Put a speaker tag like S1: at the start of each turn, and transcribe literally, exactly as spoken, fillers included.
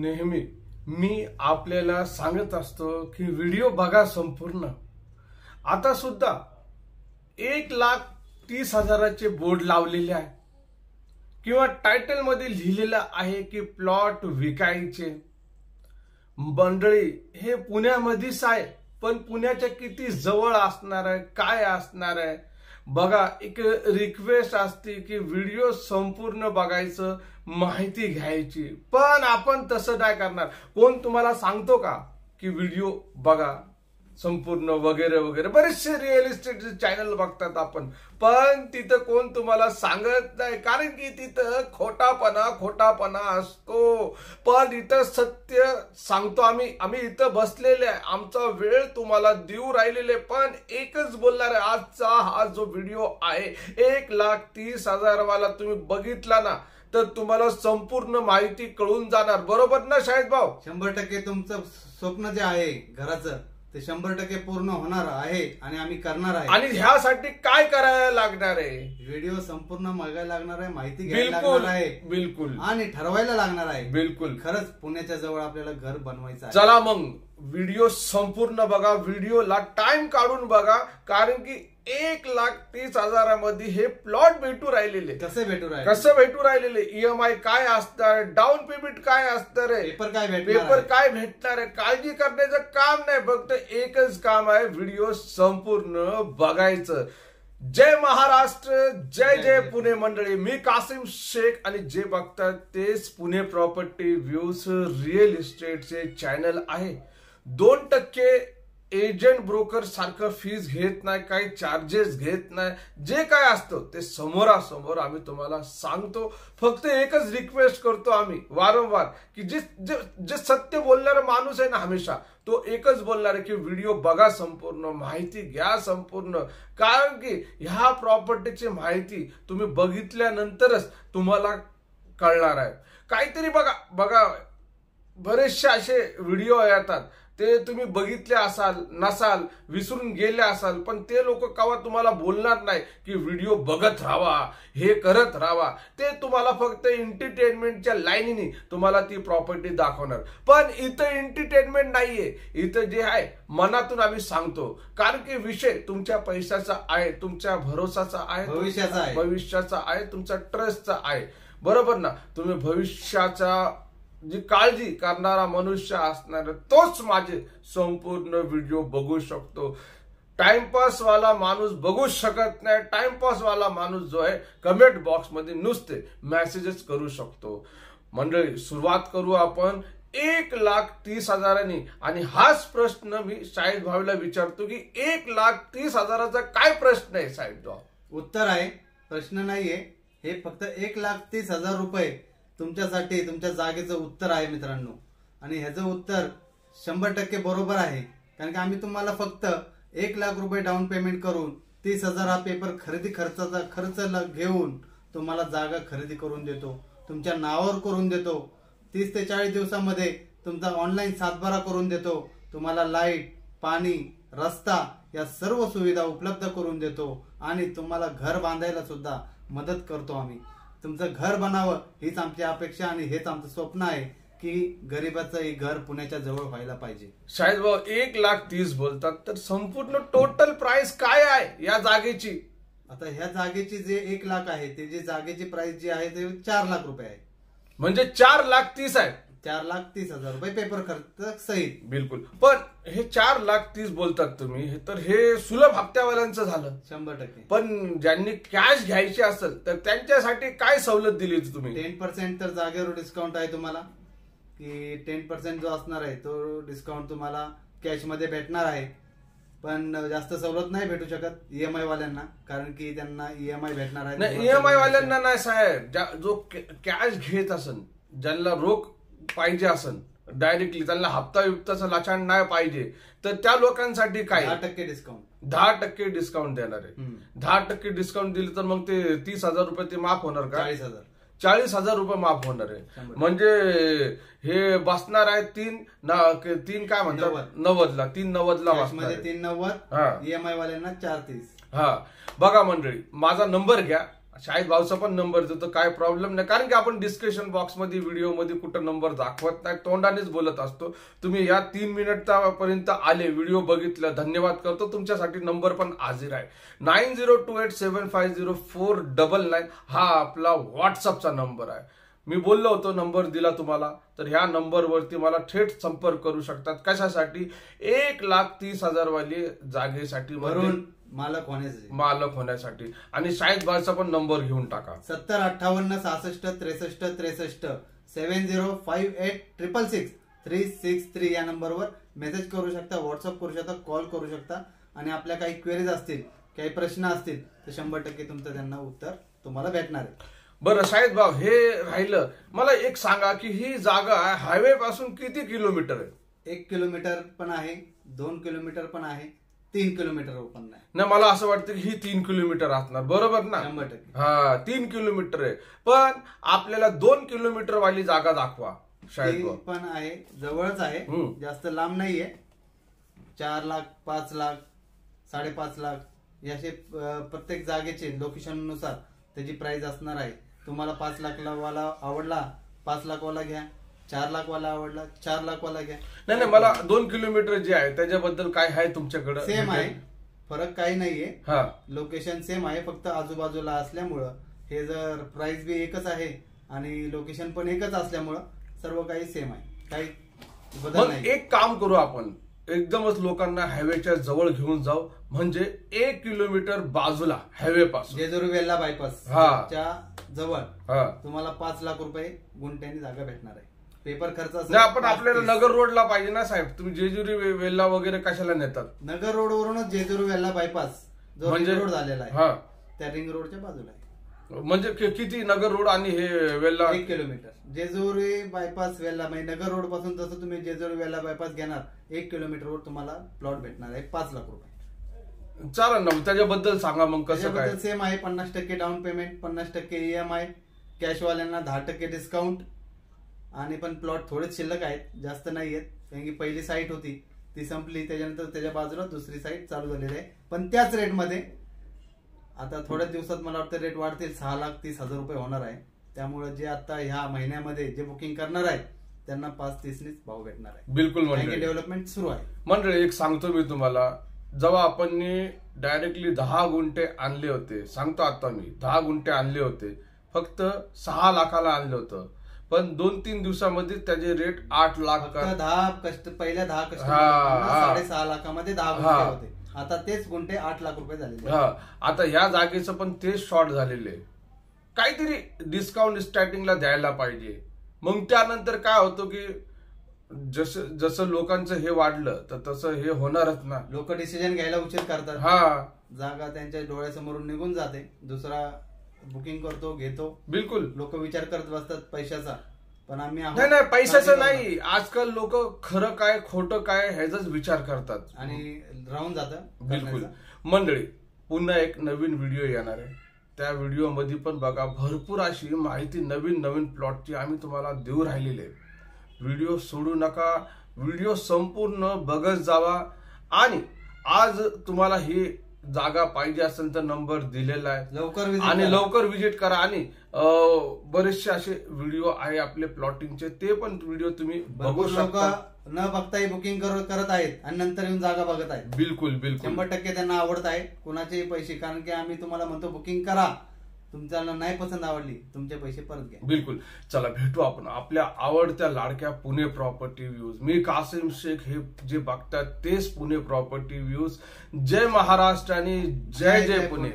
S1: नेहमी मी आपल्याला सांगत असतो की व्हिडिओ बघा संपूर्ण। आता सुद्धा एक लाख तीस हजाराचे बोर्ड लावलेले आहे किंवा टायटल मध्ये लिहिलेलं आहे की प्लॉट विकायचे। मंडळी हे पुण्यामध्येच आहे, पण पुण्याच्या किती जवळ असणार आहे, काय असणार आहे बघा। एक रिक्वेस्ट असते की व्हिडिओ संपूर्ण बघायचं, माहिती घ्यायची, पण आपण तसं नाही करणार। कोण तुम्हाला सांगतो का की व्हिडिओ बघा संपूर्ण वगैरे वगैरे? बरेचसे रिअल इस्टेटचे चॅनल बघतात आपण, पण तिथं कोण तुम्हाला सांगत नाही, कारण की तिथं खोटापणा खोटापणा असतो। पण इथं सत्य सांगतो आम्ही आम्ही इथं बसलेले आहे, आमचा वेळ तुम्हाला देऊ राहिलेले। पण एकच बोलणार आहे, आजचा हा जो व्हिडिओ आहे एक लाख तीस हजार वाला तुम्ही बघितला ना तर तुम्हाला संपूर्ण माहिती कळून जाणार, बरोबर ना शाहिद भाऊ?
S2: शंभर टक्के तुमचं स्वप्न जे आहे घराचं ते शंभर टक्के पूर्ण होणार आहे आणि आम्ही करणार आहे।
S1: आणि ह्यासाठी काय करायला लागणार आहे?
S2: व्हिडिओ संपूर्ण बघायला लागणार आहे, माहिती घ्यायला
S1: बिलकुल
S2: लागणार आहे,
S1: बिलकुल
S2: आणि ठरवायला लागणार आहे।
S1: बिलकुल
S2: खरंच पुण्याच्या जवळ आपल्याला घर बनवायचं आहे।
S1: चला मग व्हिडिओ संपूर्ण बघा, व्हिडिओला टाइम काढून बघा, कारण की एक लाख तीस हजारामध्ये हे प्लॉट भेटू राहिलेले।
S2: कसे भेटू राहिले
S1: कसं भेटू राहिलेले ईएमआय काय असणार, डाऊन पेमेंट काय असणार आहे,
S2: पेपर काय भेटणार
S1: पेपर काय भेटणार आहे, काळजी करण्याचं काम नाही, फक्त एकच काम आहे, व्हिडिओ संपूर्ण बघायचं। जय महाराष्ट्र, जय जय पुणे मंडळी। मी कासिम शेख आणि जे बघतात तेच पुणे प्रॉपर्टी व्ह्यूज रिअल इस्टेटचे चॅनल आहे। दोन टक्के एजंट ब्रोकर सारखं फीज घेत नाही, काही चार्जेस घेत नाही, जे काय असतं ते समोरासमोर आम्ही तुम्हाला सांगतो। फक्त एकच रिक्वेस्ट करतो आम्ही वारंवार की जे जे सत्य बोलणारा माणूस आहे ना हमेशा, तो एकच बोलणार आहे की व्हिडिओ बघा संपूर्ण, माहिती घ्या संपूर्ण, कारण की ह्या प्रॉपर्टीची माहिती तुम्ही बघितल्यानंतरच तुम्हाला कळणार आहे। काहीतरी बघा बघा बरेचसे असे व्हिडिओ येतात, ते तुम्ही बघितले असाल नसाल, विसरून गेले असाल, पण ते लोक केव्हा तुम्हाला बोलणार नाही की व्हिडिओ बघत राहावा, हे करत राहावा। ते तुम्हाला फक्त एंटरटेनमेंटच्या लाईनीने तुम्हाला ती प्रॉपर्टी दाखवणार, पण इथं एंटरटेनमेंट नाहीये, इथं जे आहे मनातून आम्ही सांगतो, कारण की विषय तुमच्या पैशाचा आहे, तुमच्या भरोसाचा आहे,
S2: भविष्याचा आहे,
S1: भविष्याचा आहे, तुमचा ट्रस्टचा आहे, बरोबर ना? तुम्ही भविष्याचा जी काळजी करणारा मनुष्य असणार तोच माझे संपूर्ण व्हिडिओ बघू शकतो। टाइमपास वाला माणूस बघू शकत नाही। टाइमपास वाला माणूस जो आहे कमेंट बॉक्स मध्ये नुसते मेसेजेस करू शकतो। मंडळी सुरुवात करू आपण एक लाख तीस हजारांनी, आणि हाच प्रश्न मी शाहिद भाऊला विचारतो की एक लाख तीस हजाराचा काय प्रश्न आहे शाहिद भाऊ?
S2: उत्तर आहे, प्रश्न नाहीये, हे फक्त एक लाख तीस हजार रुपये तुमच्यासाठी तुमच्या जागेचं उत्तर आहे मित्रांनो। आणि ह्याचं उत्तर शंभर टक्के बरोबर आहे, कारण की आम्ही तुम्हाला फक्त एक लाख रुपये डाऊन पेमेंट करून तीस हजार हा पेपर खरेदी खर्चाचा खर्च घेऊन तुम्हाला जागा खरेदी करून देतो, तुमच्या नावावर करून देतो। तीस ते चाळीस दिवसामध्ये तुमचा ऑनलाईन सातबारा करून देतो, तुम्हाला लाईट, पाणी, रस्ता या सर्व सुविधा उपलब्ध करून देतो, आणि तुम्हाला घर बांधायला सुद्धा मदत करतो आम्ही। तुमचं घर बनावं हीच आमची अपेक्षा आणि हेच आमचं स्वप्न आहे की गरीबाचं हे घर पुण्याच्या जवळ व्हायला पाहिजे।
S1: शाहिद भाऊ एक लाख तीस बोलतात, तर संपूर्ण टोटल प्राइस काय आहे या जागेची?
S2: आता ह्या जागेची जे एक लाख आहे ते जे जागेची प्राइस जी आहे ते चार लाख रुपये आहे,
S1: म्हणजे चार लाख तीस आहे,
S2: चार लाख तीस हजार रुपये पेपर खर्च सहित।
S1: बिलकुल, पण हे चार लाख तीस बोलतात तुम्ही, तर हे सुलभ हप्त्यावाल्यांचं झालं
S2: शंभर टक्के।
S1: पण ज्यांनी कॅश घ्यायची असेल तर त्यांच्यासाठी काय सवलत दिली तुम्ही?
S2: टेन पर्सेंट तर जागेवर डिस्काउंट आहे तुम्हाला, की टेन पर्सेंट जो असणार आहे तो डिस्काउंट तुम्हाला कॅश मध्ये भेटणार आहे, पण जास्त सवलत नाही भेटू शकत ईएमआय वाल्यांना, कारण की त्यांना ईएमआय भेटणार आहे।
S1: ईएमआय वाल्यांना नाही साहेब, जो कॅश घेत असेल, ज्यांना रोख पाहिजे असेल डायरेक्टली, त्यांना हप्ता युक्ताचा लाचान नाही पाहिजे, तर त्या लोकांसाठी काय
S2: दहा टक्के डिस्काउंट
S1: दहा टक्के डिस्काउंट देणार आहे। दहा टक्के डिस्काउंट दिले तर मग ते तीस हजार रुपये ते माफ होणार का?
S2: चाळीस हजार
S1: चाळीस हजार रुपये माफ होणार आहे, म्हणजे हे बसणार आहे तीन तीन काय म्हणतात नव्वदला, तीन नव्वदला बसणार आहे,
S2: तीन नव्वद ईएमआय वाल्यांना चार तीस।
S1: हा बघा मंडळी, माझा नंबर घ्या शाहिद भाऊचा पण नंबर देतो, काय प्रॉब्लेम नाही, कारण की आपण डिस्कशन बॉक्स मध्ये व्हिडिओ मध्ये कुठं नंबर दाखवत नाही, तोंडानेच बोलत असतो. तुम्ही या तीन मिनिटापर्यंत आले, व्हिडिओ बघितलं, धन्यवाद करतो. तुमच्यासाठी नंबर पण हाजीर आहे. Nine zero two eight seven five zero four double nine हा आपला व्हॉट्सअपचा नंबर आहे. मी बोललो होतो नंबर दिला तुम्हाला, तर ह्या नंबरवरती मला थेट संपर्क करू शकतात. कशासाठी? एक लाख तीस हजार वाली जागेसाठी,
S2: मालक होण्यासाठी
S1: मालक होण्यासाठी. आणि शाहिद भाईचा पण नंबर घेऊन टाका.
S2: सत्तर अठ्ठावन्न सहासष्ट त्रेसष्ट त्रेसष्ट seven zero five eight triple six three six three या नंबरवर मेसेज करू शकता, व्हॉट्सअप करू शकता, कॉल करू शकता. आणि आपल्या काही क्वेरीज असतील, काही प्रश्न असतील तर शंभर टक्के तुमचं त्यांना उत्तर तुम्हाला भेटणार आहे.
S1: बरं शाहिद भाऊ, हे राहिलं, मला एक सांगा की ही जागा हायवे पासून किती किलोमीटर आहे?
S2: एक किलोमीटर पण आहे, दोन किलोमीटर पण आहे, तीन किलोमीटर पण नाही.
S1: ना मला असं वाटतं की ही तीन किलोमीटर असणार, बरोबर ना?
S2: शंभर टक्के
S1: हा, तीन किलोमीटर आहे. पण आपल्याला दोन किलोमीटर वाली जागा दाखवा शाहिद भाऊ.
S2: पण आहे, जवळच आहे, जास्त लांब नाहीये. चार लाख पाच लाख साडेपाच लाख याचे प्रत्येक जागेचे लोकेशन नुसार त्याची प्राइस असणार आहे. तुम्हाला पाच लाख वाला आवडला पाच लाख वाला घ्या, चार लाख वाला आवडला चार लाख वाला घ्या.
S1: नाही नाही, मला दोन किलोमीटर जे आहे त्याच्याबद्दल काय आहे तुमच्याकडे?
S2: सेम आहे, फरक काही नाहीये.
S1: हा,
S2: लोकेशन सेम आहे, फक्त आजूबाजूला असल्यामुळं हे जर प्राइस बी एकच आहे आणि लोकेशन पण एकच असल्यामुळं सर्व काही सेम आहे, काही बदल नाही.
S1: एक काम करू आपण, एकदमच लोकांना हायवेच्या जवळ घेऊन जाऊ, म्हणजे एक किलोमीटर बाजूला हायवे पासून
S2: जेजुरी वेल्ला बायपास च्या जवळ तुम्हाला पाच लाख रुपये गुंठ्यानी जागा भेटणार आहे. पेपर खर्च
S1: नाही, आपण आपल्याला नगर रोडला पाहिजे ना साहेब. तुम्ही जेजुरी वेल्ला वगैरे कशाला नेतात?
S2: नगर रोड वरूनच जेजुरी वेल्ला बायपास जो रिंग रोड झालेला आहे त्या रिंग रोडच्या बाजूला आहे.
S1: म्हणजे किती नगर रोड आणि हे वेल्ला?
S2: एक किलोमीटर. जेजुरी बायपास वेल्ला म्हणजे नगर रोड पासून जसं तुम्ही जेजुरी वेल्ला बायपास घेणार एक किलोमीटर वर तुम्हाला प्लॉट भेटणार आहे पाच लाख रुपये.
S1: चालेल ना, त्याच्याबद्दल सांगा मग कसं काय?
S2: सेम आहे, पन्नास टक्के डाऊन पेमेंट, पन्नास टक्के ईएमआय, कॅशवाल्यांना दहा टक्के डिस्काउंट. आणि पण प्लॉट थोडेच शिल्लक आहेत, जास्त नाही आहेत, कारण की पहिली साईट होती ती संपली, त्याच्यानंतर त्याच्या बाजूला दुसरी साईट चालू झालेली आहे. पण त्याच रेटमध्ये आता थोड्याच दिवसात मला वाटतं रेट वाढतील, सहा लाख तीस हजार रुपये होणार आहे. त्यामुळे जे आता ह्या महिन्यामध्ये जे बुकिंग करणार आहे त्यांना पाच तीसनीच भाव भेटणार आहे.
S1: बिलकुल,
S2: डेव्हलपमेंट सुरू आहे.
S1: मंडळी एक सांगतो मी तुम्हाला, जेव्हा आपण डायरेक्टली दहा गुंठे आणले होते, सांगतो आता मी दहा गुंठे आणले होते, फक्त सहा लाखाला आणलं होतं, पण दोन तीन दिवसामध्ये त्याचे रेट आठ लाख
S2: दहा कष्ट पहिल्या दहा कष्ट साडेसहा लाखामध्ये दहा गुंठे होते, आता तेच गुंठे आठ लाख रुपये झालेले.
S1: हा, आता ह्या जागेचं पण तेच शॉर्ट झालेले. काहीतरी डिस्काउंट स्टार्टिंगला द्यायला पाहिजे. मग त्यानंतर काय होतं की जसं जसं लोकांचं हे वाढलं तर तसं हे होणारच ना.
S2: लोक डिसिजन घ्यायला उशीर करतात.
S1: हा,
S2: जागा त्यांच्या डोळ्यासमोरून निघून जाते, दुसरा बुकिंग करतो घेतो.
S1: बिलकुल,
S2: लोक विचार करत बसतात पैशाचा, पण आम्ही
S1: नाही नाही पैशाचं नाही. आजकाल लोक खरं काय खोटं काय ह्याचाच विचार करतात
S2: आणि राहून जातं.
S1: बिलकुल. मंडळी, पुन्हा एक नवीन व्हिडिओ येणार आहे, त्या व्हिडिओ मध्ये पण बघा, भरपूर अशी माहिती नवीन नवीन प्लॉटची आम्ही तुम्हाला देऊ राहिलेली आहे. व्हिडिओ सोडू नका, व्हिडिओ संपूर्ण बघत जावा. आणि आज तुम्हाला ही जागा पाहिजे असेल तर नंबर दिलेला आहे,
S2: लवकर
S1: आणि लवकर व्हिजिट करा. आणि बरेचसे असे व्हिडिओ आहे आपले प्लॉटिंगचे, ते पण व्हिडिओ तुम्ही बघू शकता.
S2: न बघताही बुकिंग करत आहेत आणि नंतर येऊन जागा बघत आहेत.
S1: बिलकुल बिलकुल,
S2: शंभर टक्के त्यांना आवडत आहे कुणाचेही पैसे, कारण की आम्ही तुम्हाला म्हणतो बुकिंग करा, तुमच्याला नाही पसंत आवडली तुमचे पैसे परत घ्या.
S1: बिलकुल. चला भेटू आपण आपल्या आवडत्या लाडक्या पुणे प्रॉपर्टी व्ह्यूज. मी कासिम शेख, हे जे बघतात तेच पुणे प्रॉपर्टी व्ह्यूज. जय महाराष्ट्र आणि जय जय पुणे.